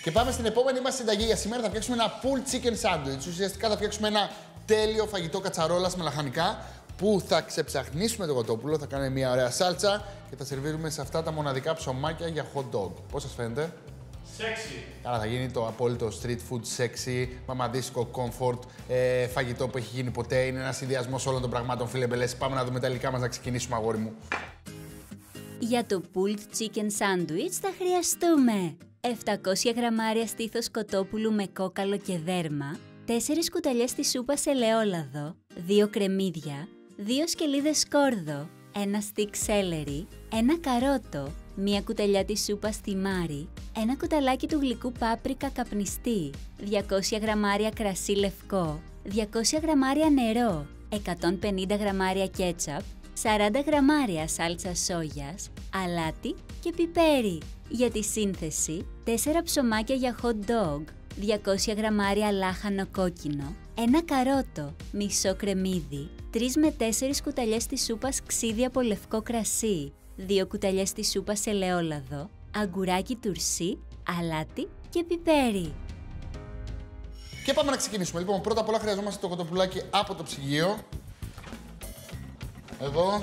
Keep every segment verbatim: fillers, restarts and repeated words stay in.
Και πάμε στην επόμενη μας συνταγή. Για σήμερα θα φτιάξουμε ένα pulled chicken sandwich. Ουσιαστικά θα φτιάξουμε ένα τέλειο φαγητό κατσαρόλας με λαχανικά που θα ξεψαχνίσουμε το κοτόπουλο, θα κάνουμε μια ωραία σάλτσα και θα σερβίρουμε σε αυτά τα μοναδικά ψωμάκια για hot dog. Πώς σας φαίνεται? Sexy. Άρα θα γίνει το απόλυτο street food sexy, μαμαντήσικο comfort, ε, φαγητό που έχει γίνει ποτέ. Είναι ένας συνδυασμός όλων των πραγμάτων, φίλε Μπελέση. Πάμε να δούμε τα υλικά μας, να ξεκινήσουμε, αγόρι μου. Για το pulled chicken sandwich θα χρειαστούμε επτακόσια γραμμάρια στήθος κοτόπουλου με κόκαλο και δέρμα, τέσσερις κουταλιές της σούπας ελαιόλαδο, δύο κρεμμύδια, δύο σκελίδες σκόρδο, ένα στικ σέλερι, ένα καρότο, μία κουταλιά της σούπας τιμάρι, ένα κουταλάκι του γλυκού πάπρικα καπνιστή, διακόσια γραμμάρια κρασί λευκό, διακόσια γραμμάρια νερό, εκατόν πενήντα γραμμάρια κέτσαπ, σαράντα γραμμάρια σάλτσα σόγιας, αλάτι και πιπέρι. Για τη σύνθεση, τέσσερα ψωμάκια για hot dog, διακόσια γραμμάρια λάχανο κόκκινο, ένα καρότο, μισό κρεμμύδι, τρεις με τέσσερις κουταλιές της σούπας ξύδι από λευκό κρασί, δύο κουταλιές της σούπας ελαιόλαδο, αγκουράκι τουρσί, αλάτι και πιπέρι. Και πάμε να ξεκινήσουμε. Λοιπόν, πρώτα απ' όλα χρειαζόμαστε το κοτοπουλάκι από το ψυγείο. Εδώ.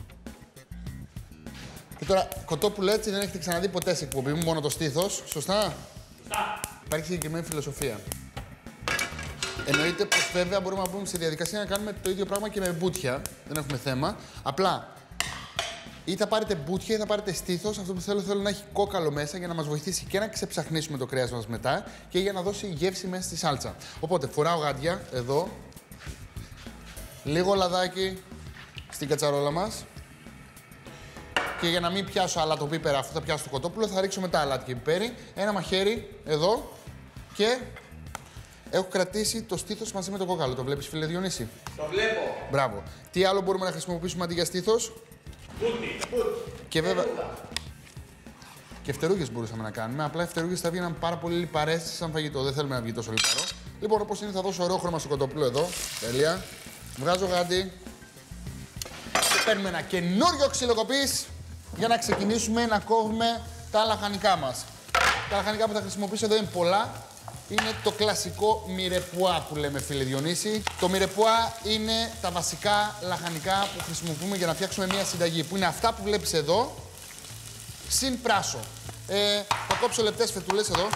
Και τώρα, κοτόπουλο έτσι δεν έχετε ξαναδεί ποτέ σε εκπομπή μου, μόνο το στήθος. Σωστά? Σωστά. Υπάρχει συγκεκριμένη φιλοσοφία. Εννοείται πως βέβαια μπορούμε να μπούμε στη διαδικασία να κάνουμε το ίδιο πράγμα και με μπούτια. Δεν έχουμε θέμα. Απλά, ή θα πάρετε μπούτια ή θα πάρετε στήθος. Αυτό που θέλω, θέλω να έχει κόκαλο μέσα για να μας βοηθήσει και να ξεψαχνίσουμε το κρέας μας μετά και για να δώσει γεύση μέσα στη σάλτσα. Οπότε, φοράω γάντια εδώ. Λίγο λαδάκι στην κατσαρόλα μας. Και για να μην πιάσω αλάτο πίπερα αφού θα πιάσω το κοτόπουλο, θα ρίξω μετά αλάτι και πιπέρι. Ένα μαχαίρι εδώ και έχω κρατήσει το στήθος μαζί με το κόκαλο. Το βλέπεις, φίλε Διονύση? Το βλέπω. Μπράβο. Τι άλλο μπορούμε να χρησιμοποιήσουμε αντί για στήθος? Μπούτι. Και βέβαια. Και φτερούγες μπορούσαμε να κάνουμε. Απλά οι φτερούγες θα βγαίναν πάρα πολύ λιπαρές σαν φαγητό. Δεν θέλουμε να βγει τόσο λιπαρό. Λοιπόν, όπως είναι, θα δώσω ωραίο χρώμα στο κοτόπουλο εδώ. Τέλεια. Βγάζω γάντι. Και παίρνουμε ένα καινούριο ξυλοκοπής για να ξεκινήσουμε να κόβουμε τα λαχανικά μας. Τα λαχανικά που θα χρησιμοποιήσω εδώ είναι πολλά. Είναι το κλασικό μιρεπουά που λέμε, φίλε Διονύση. Το μιρεπουά είναι τα βασικά λαχανικά που χρησιμοποιούμε για να φτιάξουμε μια συνταγή, που είναι αυτά που βλέπεις εδώ, συν πράσο. Ε, θα κόψω λεπτές φετούλες εδώ.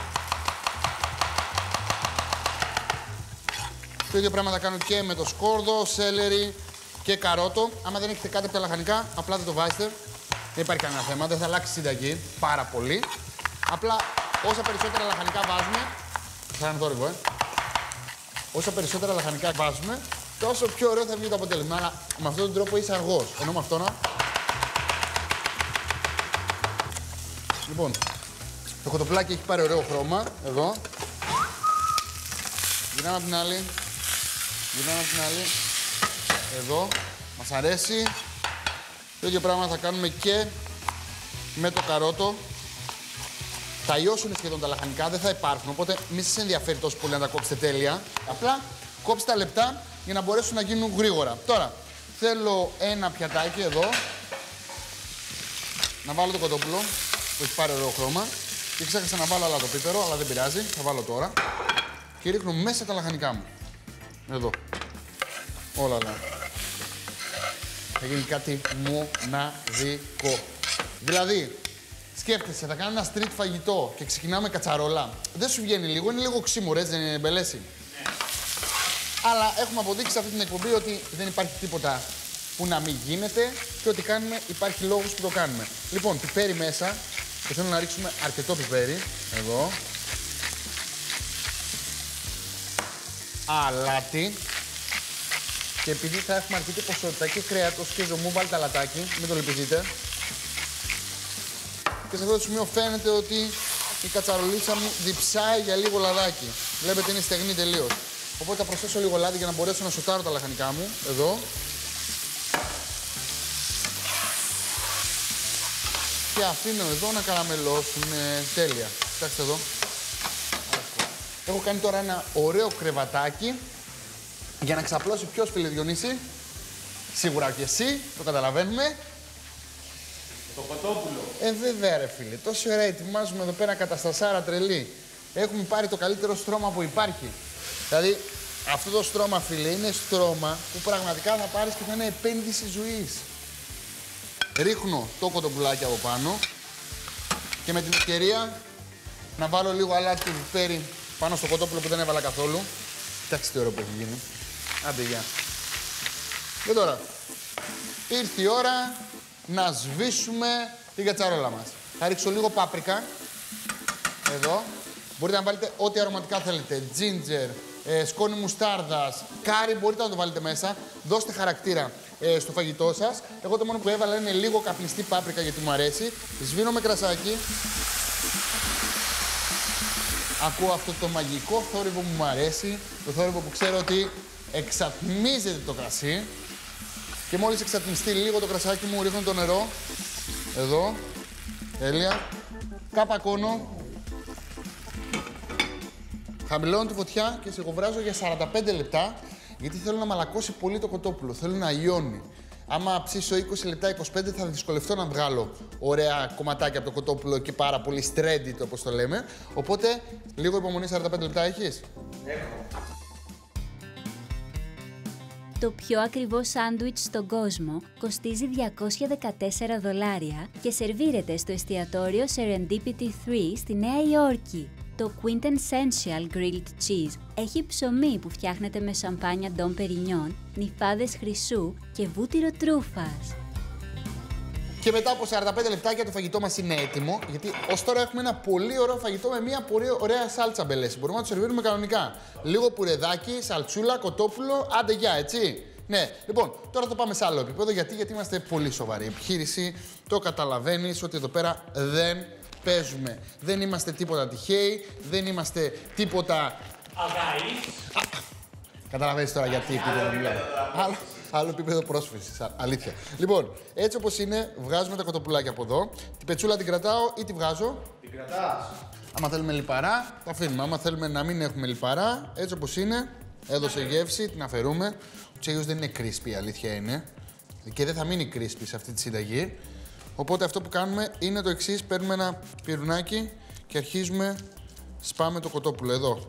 Το ίδιο πράγμα θα κάνω και με το σκόρδο, σέλερι και καρότο. Άμα δεν έχετε κάτι από τα λαχανικά, απλά δεν το βάζετε. Δεν υπάρχει κανένα θέμα, δεν θα αλλάξει συνταγή πάρα πολύ. Απλά όσα περισσότερα λαχανικά βάζουμε. Σαν θόρυβο, ε. Όσα περισσότερα λαχανικά βάζουμε, τόσο πιο ωραίο θα βγει το αποτέλεσμα. Αλλά με αυτόν τον τρόπο είσαι αργός. Ενώ με αυτό να. Λοιπόν, το κοτοπουλάκι έχει πάρει ωραίο χρώμα. Εδώ. Γυρνάμε από την άλλη. Γυρνάμε από την άλλη. Εδώ. Μας αρέσει. Το ίδιο πράγμα θα κάνουμε και με το καρότο. Θα λιώσουν σχεδόν τα λαχανικά, δεν θα υπάρχουν, οπότε μη σας ενδιαφέρει τόσο πολύ να τα κόψετε τέλεια. Απλά κόψτε τα λεπτά για να μπορέσουν να γίνουν γρήγορα. Τώρα, θέλω ένα πιατάκι εδώ. Να βάλω το κοτόπουλο, που έχει πάρει ωραίο χρώμα. Και ξέχασα να βάλω αλάτο πίπερο, αλλά δεν πειράζει, θα βάλω τώρα. Και ρίχνω μέσα τα λαχανικά μου. Εδώ. Όλα όλα. Θα γίνει κάτι μοναδικό. Δηλαδή, σκέφτεσαι, θα κάνω ένα street φαγητό και ξεκινάμε κατσαρόλα. Δεν σου βγαίνει λίγο, είναι λίγο ξύμορο, έτσι δεν είναι, Μπελέση? Ναι. Αλλά έχουμε αποδείξει σε αυτή την εκπομπή ότι δεν υπάρχει τίποτα που να μην γίνεται και ότι κάνουμε, υπάρχει λόγος που το κάνουμε. Λοιπόν, πιπέρι μέσα και θέλω να ρίξουμε αρκετό πιπέρι. Εδώ. Αλάτι. Και επειδή θα έχουμε αρκετή ποσότητα και κρέατος και ζωμού, βάλτε αλατάκι, μην το λυπηθείτε. Και σε αυτό το σημείο φαίνεται ότι η κατσαρολίτσα μου διψάει για λίγο λαδάκι. Βλέπετε είναι στεγνή τελείως. Οπότε θα προσθέσω λίγο λάδι για να μπορέσω να σοτάρω τα λαχανικά μου. Εδώ. Και αφήνω εδώ να καραμελώσουν. Τέλεια. Κοιτάξτε εδώ. Έχω κάνει τώρα ένα ωραίο κρεβατάκι για να ξαπλώσει ποιος, φίλε Διονύση? Σίγουρα και εσύ, το καταλαβαίνουμε. Το κοτόπουλο. Ε, βέβαια ρε φίλε, τόση ώρα ετοιμάζουμε εδώ πέρα καταστασάρα τρελή. έχουμε πάρει το καλύτερο στρώμα που υπάρχει. Δηλαδή, αυτό το στρώμα, φίλε, είναι στρώμα που πραγματικά θα πάρεις και θα είναι επένδυση ζωής. Ρίχνω το κοτοπουλάκι από πάνω και με την ευκαιρία να βάλω λίγο αλάτι και πιπέρι πάνω στο κοτόπουλο που δεν έβαλα καθόλου. Κοιτάξτε τι ωραίο που έχει γίνει. Άντε, γεια. Και τώρα, ήρθε η ώρα να σβήσουμε την κατσαρόλα μας. Θα ρίξω λίγο πάπρικα. Εδώ. Μπορείτε να βάλετε ό,τι αρωματικά θέλετε. Ginger, ε, σκόνη μουστάρδας, κάρι μπορείτε να το βάλετε μέσα. Δώστε χαρακτήρα ε, στο φαγητό σας. Εγώ το μόνο που έβαλα είναι λίγο καπνιστή πάπρικα γιατί μου αρέσει. Σβήνω με κρασάκι. Ακούω αυτό το μαγικό θόρυβο που μου αρέσει. Το θόρυβο που ξέρω ότι εξατμίζεται το κρασί. Και μόλις εξατμιστεί λίγο το κρασάκι μου, ρίχνω το νερό. Εδώ. Τέλεια. Καπακώνω. Χαμηλώνω τη φωτιά και σιγοβράζω για σαράντα πέντε λεπτά, γιατί θέλω να μαλακώσει πολύ το κοτόπουλο. Θέλω να λιώνει. Άμα ψήσω είκοσι λεπτά, είκοσι πέντε, θα δυσκολευτώ να βγάλω ωραία κομματάκια από το κοτόπουλο και πάρα πολύ stranded, όπως το λέμε. Οπότε, λίγο υπομονή, σαράντα πέντε λεπτά έχεις. Έχω. Το πιο ακριβό σάντουιτς στον κόσμο κοστίζει διακόσια δεκατέσσερα δολάρια και σερβίρεται στο εστιατόριο Serendipity τρία στη Νέα Υόρκη. Το Quintessential Grilled Cheese έχει ψωμί που φτιάχνεται με σαμπάνια Dom Perignon, νυφάδες χρυσού και βούτυρο τρούφας. Και μετά από σαράντα πέντε λεπτάκια το φαγητό μας είναι έτοιμο, γιατί ως τώρα έχουμε ένα πολύ ωραίο φαγητό με μια πολύ ωραία σάλτσα μπελέση. Μπορούμε να το σερβίρουμε κανονικά. Λίγο πουρεδάκι, σαλτσούλα, κοτόπουλο, άντε γεια, έτσι. Ναι, λοιπόν, τώρα θα πάμε σε άλλο επίπεδο, γιατί, γιατί είμαστε πολύ σοβαρή επιχείρηση. Το καταλαβαίνεις ότι εδώ πέρα δεν παίζουμε. Δεν είμαστε τίποτα τυχαίοι, δεν είμαστε τίποτα... Αγαείς. Καταλαβαίνεις τώρα γιατί επίπεδο μιλάω. Άλλο, άλλο επίπεδο πρόσφυσης, αλήθεια. Λοιπόν, έτσι όπως είναι, βγάζουμε τα κοτοπουλάκια από εδώ. Την πετσούλα την κρατάω ή τη βγάζω. Την κρατάς. Άμα θέλουμε λιπαρά, τα αφήνουμε. Άμα θέλουμε να μην έχουμε λιπαρά, έτσι όπως είναι, έδωσε γεύση, την αφαιρούμε. Ο τσέγιος δεν είναι crispy, η αλήθεια είναι. Και δεν θα μείνει crispy σε αυτή τη συνταγή. Οπότε αυτό που κάνουμε είναι το εξής. Παίρνουμε ένα πυρουνάκι και αρχίζουμε, σπάμε το κοτόπουλο εδώ.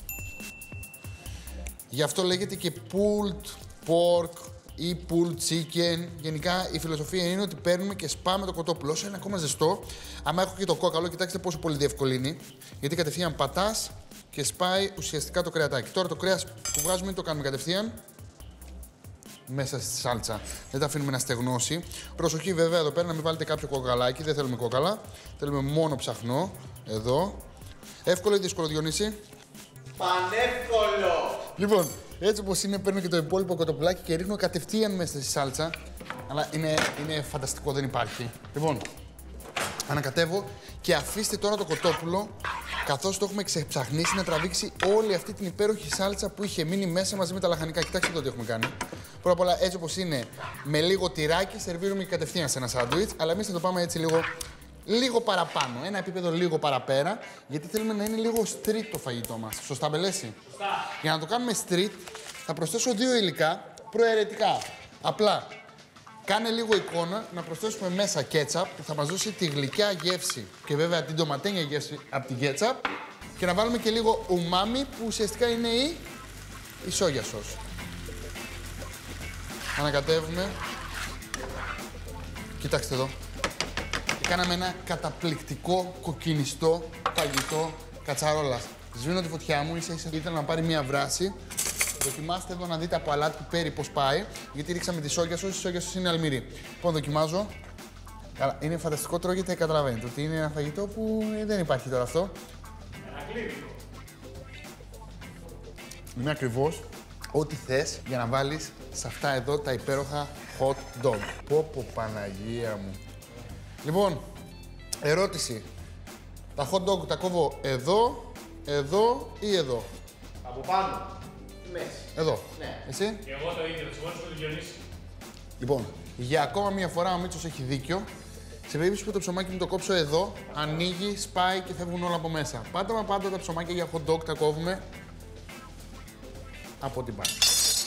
Γι' αυτό λέγεται και pulled pork ή pulled chicken. Γενικά η φιλοσοφία είναι ότι παίρνουμε και σπάμε το κοτόπουλο όσο είναι ακόμα ζεστό. Άμα έχω και το κόκαλο, κοιτάξτε πόσο πολύ διευκολύνει. Γιατί κατευθείαν πατάς και σπάει ουσιαστικά το κρεατάκι. Τώρα το κρέας που βγάζουμε το κάνουμε κατευθείαν μέσα στη σάλτσα. Δεν τα αφήνουμε να στεγνώσει. Προσοχή βέβαια εδώ πέρα να μην βάλετε κάποιο κοκαλάκι. Δεν θέλουμε κόκαλα. Θέλουμε μόνο ψαχνό. Εδώ. Εύκολο ή δύσκολο, Διονύση? Πανεύκολο! Λοιπόν, έτσι όπως είναι, παίρνω και το υπόλοιπο κοτοπουλάκι και ρίχνω κατευθείαν μέσα στη σάλτσα. Αλλά είναι, είναι φανταστικό, δεν υπάρχει. Λοιπόν, ανακατεύω και αφήστε τώρα το κοτόπουλο, καθώς το έχουμε ξεψαχνίσει, να τραβήξει όλη αυτή την υπέροχη σάλτσα που είχε μείνει μέσα μαζί με τα λαχανικά. Κοιτάξτε το τι έχουμε κάνει. Πρώτα απ' όλα, έτσι όπως είναι, με λίγο τυράκι, σερβίρουμε και κατευθείαν σε ένα σάντουιτς. Αλλά εμείς θα το πάμε έτσι λίγο, λίγο παραπάνω, ένα επίπεδο λίγο παραπέρα, γιατί θέλουμε να είναι λίγο street το φαγητό μας. Σωστά, Μπελέση? Σωστά. Για να το κάνουμε street, θα προσθέσω δύο υλικά προαιρετικά. Απλά, κάνε λίγο εικόνα να προσθέσουμε μέσα κέτσαπ που θα μας δώσει τη γλυκιά γεύση και βέβαια την ντοματένια γεύση από την κέτσαπ και να βάλουμε και λίγο ουμάμι που ουσιαστικά είναι η, η σόγια σος. Ανακατεύουμε. Κοιτάξτε εδώ. Και κάναμε ένα καταπληκτικό κοκκινιστό φαγητό κατσαρόλας. Σβήνω τη φωτιά μου, ίσα ίσα ήθελα να πάρει μία βράση. Δοκιμάστε εδώ να δείτε από αλάτι πιπέρι πώς πάει, γιατί ρίξαμε τη σόγια σος, η σόγια σος είναι αλμυρή. Λοιπόν, δοκιμάζω. Καλά, είναι φανταστικό, τρώγεται, καταλαβαίνετε ότι είναι ένα φαγητό που δεν υπάρχει τώρα αυτό. Ανακλείδικο. Είναι ακριβώς ό,τι θες για να βάλεις σε αυτά εδώ τα υπέροχα hot dog. Πω πω, Παναγία μου. Λοιπόν, ερώτηση. Τα hot dog τα κόβω εδώ, εδώ ή εδώ? Από πάνω. Στη μέση. Εδώ. Ναι. Εσύ? Και εγώ το ίδιο, συμφωνήσω με τον Διονύση. Λοιπόν, για ακόμα μία φορά ο Μίτσος έχει δίκιο. Σε περίπτωση που το ψωμάκι μου το κόψω εδώ, ανοίγει, σπάει και φεύγουν όλα από μέσα. Πάντα μα πάντα τα ψωμάκια για hot dog τα κόβουμε από την πάνω.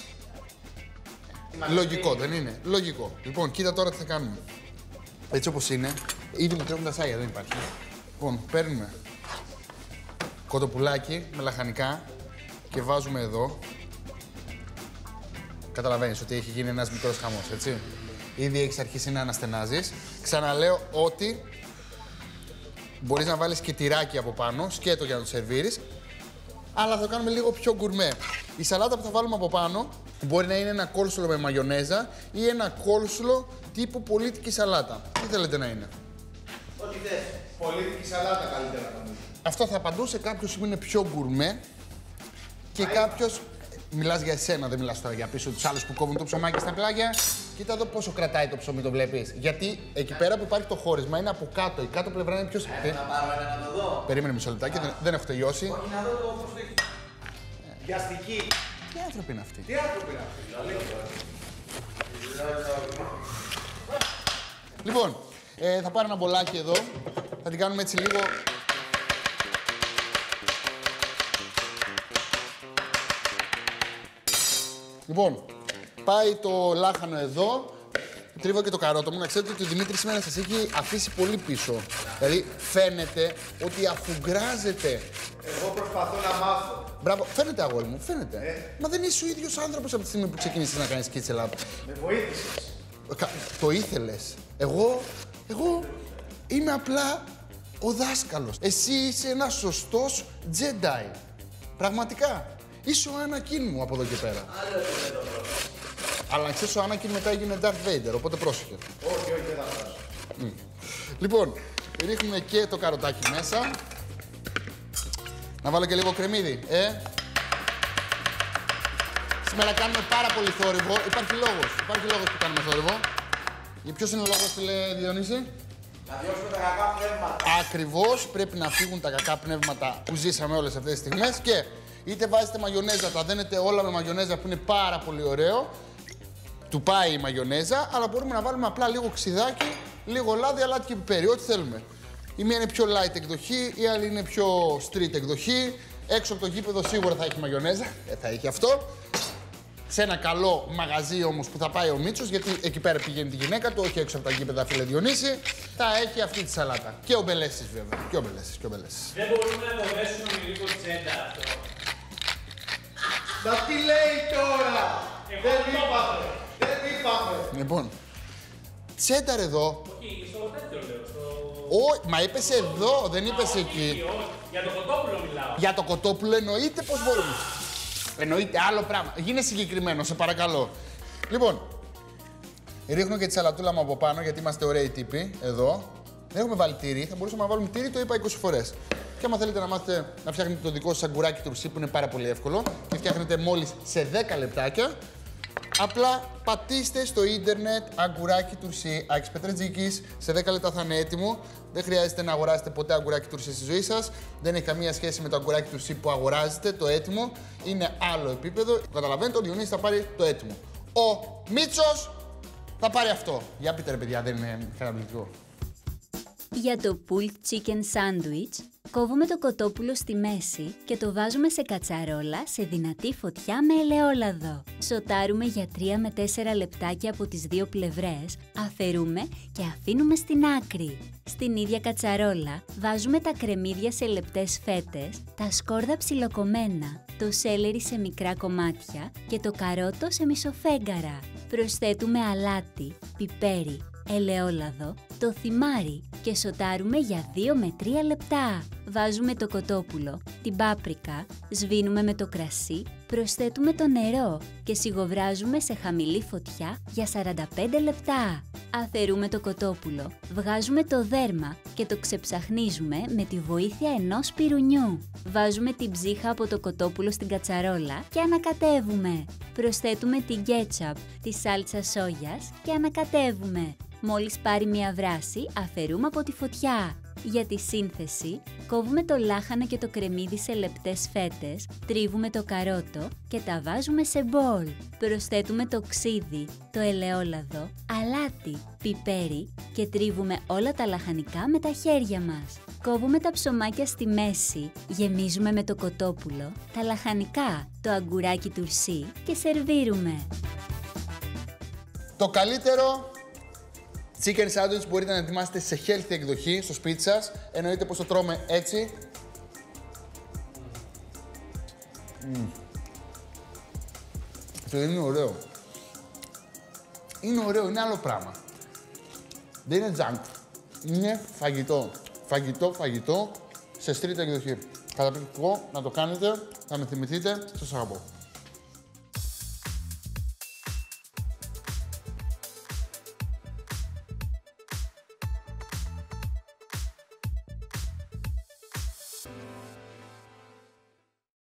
Λογικό, δεν είναι? Λογικό. Λοιπόν, κοίτα τώρα τι θα κάνουμε. Έτσι όπως είναι, ήδη μου τρέχουν τα σάγια, δεν υπάρχει. Λοιπόν, παίρνουμε κοτοπουλάκι με λαχανικά και βάζουμε εδώ. Καταλαβαίνεις ότι έχει γίνει ένας μικρός χαμός, έτσι. Ήδη έχεις αρχίσει να αναστενάζεις. Ξαναλέω ότι μπορείς να βάλεις και τυράκι από πάνω, σκέτο για να το σερβίρεις, αλλά θα το κάνουμε λίγο πιο γκουρμέ. Η σαλάτα που θα βάλουμε από πάνω μπορεί να είναι ένα κόλσουλο με μαγιονέζα ή ένα κόλσουλο τύπου πολίτικη σαλάτα. Τι θέλετε να είναι? Ό,τι θες. Πολίτικη σαλάτα καλύτερα νομίζω. Αυτό θα απαντούσε κάποιος που είναι πιο γκουρμέ και κάποιος. Μιλάς για εσένα, δεν μιλάς τώρα για πίσω τους άλλους που κόβουν το ψωμάκι στα πλάγια. Κοίτα εδώ πόσο κρατάει το ψωμί, το βλέπεις. Γιατί εκεί πέρα που υπάρχει το χώρισμα είναι από κάτω. Η κάτω πλευρά είναι πιο σφιχτή. Να πάρω ένα να το δω. Περίμενε μισό λεπτάκι, δεν, δεν έχω τελειώσει. Όχι, να δω το πώς το έχει. Βιαστική. Τι άνθρωποι είναι αυτοί? Τι άνθρωποι είναι αυτοί? Λοιπόν, ε, θα πάρω ένα μπολάκι εδώ. Θα την κάνουμε έτσι λίγο. Λοιπόν, πάει το λάχανο εδώ. Τρίβω και το καρότο μου. Να ξέρετε ότι ο Δημήτρης σήμερα σας έχει αφήσει πολύ πίσω. Δηλαδή, φαίνεται ότι αφουγκράζεται. Εγώ προσπαθώ να μάθω. Μπράβο, φαίνεται αγόρι μου, φαίνεται. Ε. Μα δεν είσαι ο ίδιος άνθρωπος από τη στιγμή που ξεκίνησες να κάνεις Kitchen Lab. Με βοήθησες. Το ήθελες. Εγώ, εγώ είμαι απλά ο δάσκαλος. Εσύ είσαι ένας σωστός Jedi. Πραγματικά. Είσαι ο Anakin μου από εδώ και πέρα. Άλλο επίπεδο πρώτο. Αλλά να ξέρεις, ο Anakin μετά έγινε Darth Vader, οπότε πρόσεχε. Όχι, όχι, δεν θα φτάσω. Mm. Λοιπόν, ρίχνουμε και το καροτάκι μέσα. Να βάλω και λίγο κρεμμύδι, ε. Σήμερα κάνουμε πάρα πολύ θόρυβο. Υπάρχει λόγος. Υπάρχει λόγος που κάνουμε θόρυβο. Για ποιος είναι ο λόγος, φίλε Διονύση? Να διώξουμε τα κακά πνεύματα. Ακριβώς, πρέπει να φύγουν τα κακά πνεύματα που ζήσαμε όλες αυτές τις στιγμές και είτε βάζετε μαγιονέζα, τα δένετε όλα με μαγιονέζα που είναι πάρα πολύ ωραίο. Του πάει η μαγιονέζα, αλλά μπορούμε να βάλουμε απλά λίγο ξιδάκι, λίγο λάδι, αλάτι και πιπέρι, ό,τι θέλουμε. Η μία είναι πιο light εκδοχή, η άλλη είναι πιο street εκδοχή. Έξω από το γήπεδο σίγουρα θα έχει μαγιονέζα, ε, θα έχει αυτό. Σε ένα καλό μαγαζί όμως που θα πάει ο Μίτσος, γιατί εκεί πέρα πηγαίνει τη γυναίκα του, όχι έξω από τα γήπεδα, φίλε Διονύση, θα έχει αυτή τη σαλάτα. Και ο Μπελέσης βέβαια. Και ο Μπελέσης, και ο Μπελέσης. Δεν μπορούμε να το δέσουμε με λίγο τσέντα αυτό. Μα τι λέει τώρα! Εγώ δεν είπαμε! Δεν είπαμε! Λοιπόν, τσένταρ εδώ. Όχι, στο τέτοιο λέω. Στο... Όχι, μα είπες εδώ, δεν είπες εκεί. Για το κοτόπουλο μιλάω. Για το κοτόπουλο εννοείται πως μπορούμε. Εννοείται άλλο πράγμα. Γίνε συγκεκριμένο, σε παρακαλώ. Λοιπόν, ρίχνω και τη σαλατούλα μου από πάνω γιατί είμαστε ωραίοι τύποι. Εδώ. Δεν έχουμε βάλει τύρι. Θα μπορούσαμε να βάλουμε τύρι, το είπα είκοσι φορές. Και άμα θέλετε να μάθετε να φτιάχνετε το δικό σας αγκουράκι τουρσί που είναι πάρα πολύ εύκολο και φτιάχνετε μόλις σε δέκα λεπτάκια, απλά πατήστε στο ίντερνετ αγκουράκι τουρσί Άκης Πετρετζίκης. Σε δέκα λεπτά θα είναι έτοιμο. Δεν χρειάζεται να αγοράσετε ποτέ αγκουράκι τουρσί στη ζωή σας. Δεν έχει καμία σχέση με το αγκουράκι τουρσί που αγοράζετε, το έτοιμο. Είναι άλλο επίπεδο. Καταλαβαίνετε, ο Διονύσης θα πάρει το έτοιμο. Ο Μίτσος θα πάρει αυτό. Για πείτε ρε παιδιά, δεν είναι καταπληκτικό? Για το pulled chicken sandwich, κόβουμε το κοτόπουλο στη μέση και το βάζουμε σε κατσαρόλα σε δυνατή φωτιά με ελαιόλαδο. Σοτάρουμε για τρία με τέσσερα λεπτάκια από τις δύο πλευρές, αφαιρούμε και αφήνουμε στην άκρη. Στην ίδια κατσαρόλα βάζουμε τα κρεμμύδια σε λεπτές φέτες, τα σκόρδα ψιλοκομμένα, το σέλερι σε μικρά κομμάτια και το καρότο σε μισοφέγγαρα. Προσθέτουμε αλάτι, πιπέρι, ελαιόλαδο, το θυμάρι και σοτάρουμε για δύο με τρία λεπτά. Βάζουμε το κοτόπουλο, την πάπρικα, σβήνουμε με το κρασί, προσθέτουμε το νερό και σιγοβράζουμε σε χαμηλή φωτιά για σαράντα πέντε λεπτά. Αφαιρούμε το κοτόπουλο, βγάζουμε το δέρμα και το ξεψαχνίζουμε με τη βοήθεια ενός πυρουνιού. Βάζουμε την ψύχα από το κοτόπουλο στην κατσαρόλα και ανακατεύουμε. Προσθέτουμε την κέτσαπ, τη σάλτσα σόγιας και ανακατεύουμε. Μόλις πάρει μια βράση, αφαιρούμε από τη φωτιά. Για τη σύνθεση, κόβουμε το λάχανο και το κρεμμύδι σε λεπτές φέτες, τρίβουμε το καρότο και τα βάζουμε σε μπολ. Προσθέτουμε το ξύδι, το ελαιόλαδο, αλάτι, πιπέρι και τρίβουμε όλα τα λαχανικά με τα χέρια μας. Κόβουμε τα ψωμάκια στη μέση, γεμίζουμε με το κοτόπουλο, τα λαχανικά, το αγκουράκι τουρσί και σερβίρουμε. Το καλύτερο chicken sandwich μπορείτε να ετοιμάσετε σε healthy εκδοχή στο σπίτι σας. Εννοείται πως το τρώμε έτσι. Mm. Αυτό είναι ωραίο. Είναι ωραίο, είναι άλλο πράγμα. Δεν είναι junk. Είναι φαγητό. Φαγητό, φαγητό, σε street εκδοχή. Καταπληκτικό, να το κάνετε, θα με θυμηθείτε, σας αγαπώ.